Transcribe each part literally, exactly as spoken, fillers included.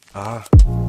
Ah.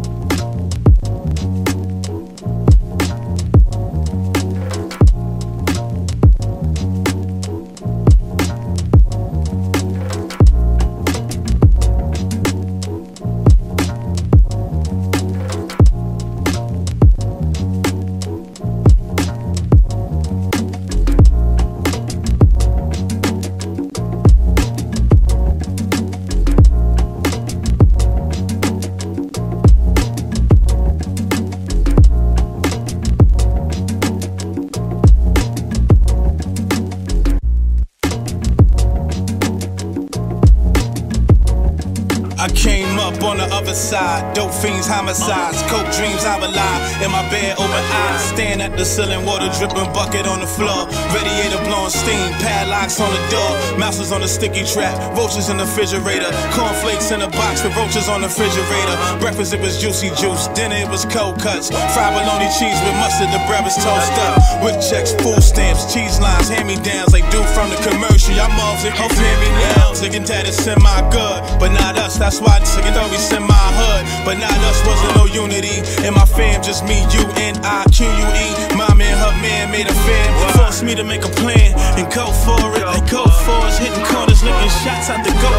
I came up on the other side, dope fiends, homicides, coke dreams, I rely in my bed, open eyes, stand at the ceiling, water dripping, bucket on the floor, radiator blowing steam, padlocks on the door, mouses on the sticky trap, roaches in the refrigerator, cornflakes in a box with roaches on the refrigerator. Breakfast it was juicy juice, dinner it was cold cuts, fried bologna cheese with mustard, the bread was toast up, with checks, food stamps, cheese lines, hand-me-downs, like dude from the commercial. Y'all moms it, hope hand-me-downs, looking at it semi-good, but not us. That's why this nigga thought we sent my hood, but not us, wasn't no unity. In my fam, just me, you, and I, Q U E. Mom and her man made a fam, forced me to make a plan and go for it. Like go for us, hitting corners, licking shots out the goal.